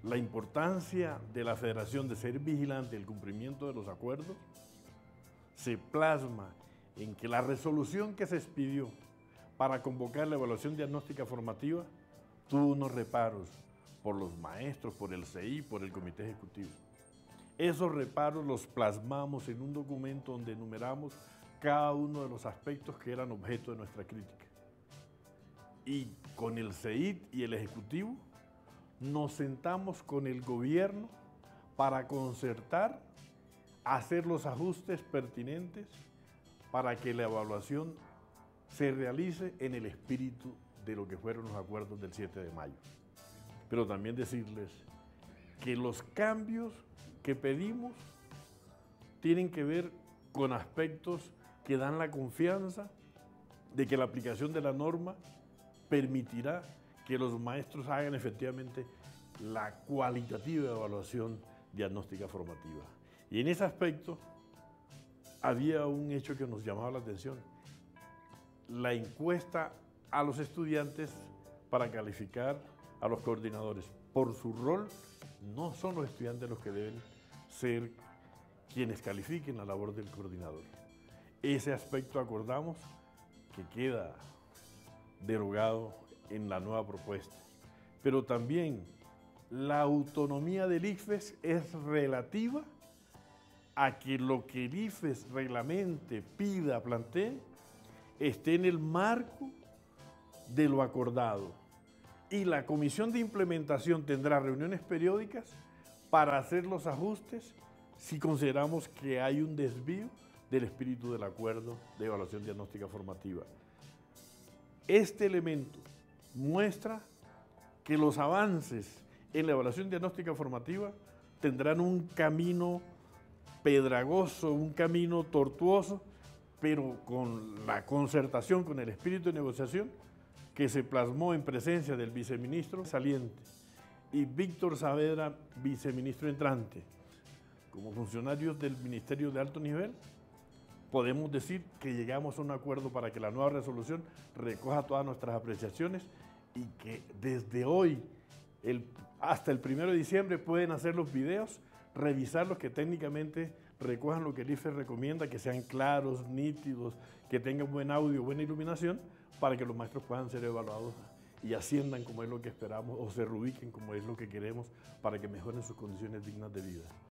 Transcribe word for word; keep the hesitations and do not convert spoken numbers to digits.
La importancia de la federación de ser vigilante del cumplimiento de los acuerdos se plasma en que la resolución que se expidió para convocar la evaluación diagnóstica formativa tuvo unos reparos por los maestros, por el C I, por el comité ejecutivo. Esos reparos los plasmamos en un documento donde enumeramos cada uno de los aspectos que eran objeto de nuestra crítica. Y con el C I T y el Ejecutivo nos sentamos con el gobierno para concertar, hacer los ajustes pertinentes para que la evaluación se realice en el espíritu de lo que fueron los acuerdos del siete de mayo. Pero también decirles que los cambios que pedimos tienen que ver con aspectos que dan la confianza de que la aplicación de la norma permitirá que los maestros hagan efectivamente la cualitativa evaluación diagnóstica formativa. Y en ese aspecto había un hecho que nos llamaba la atención: la encuesta a los estudiantes para calificar a los coordinadores. Por su rol, no son los estudiantes los que deben ser quienes califiquen la labor del coordinador. Ese aspecto acordamos que queda derogado en la nueva propuesta. Pero también la autonomía del I F E S es relativa a que lo que el I F E S reglamente, pida, plantee, esté en el marco de lo acordado. Y la comisión de implementación tendrá reuniones periódicas para hacer los ajustes si consideramos que hay un desvío del espíritu del acuerdo de evaluación diagnóstica formativa. Este elemento muestra que los avances en la evaluación diagnóstica formativa tendrán un camino pedregoso, un camino tortuoso, pero con la concertación, con el espíritu de negociación que se plasmó en presencia del viceministro saliente y Víctor Saavedra, viceministro entrante. Como funcionarios del Ministerio de Alto Nivel, podemos decir que llegamos a un acuerdo para que la nueva resolución recoja todas nuestras apreciaciones y que desde hoy el, hasta el primero de diciembre pueden hacer los videos, revisarlos, que técnicamente recojan lo que el I F E S recomienda, que sean claros, nítidos, que tengan buen audio, buena iluminación, para que los maestros puedan ser evaluados y asciendan como es lo que esperamos o se reubiquen como es lo que queremos para que mejoren sus condiciones dignas de vida.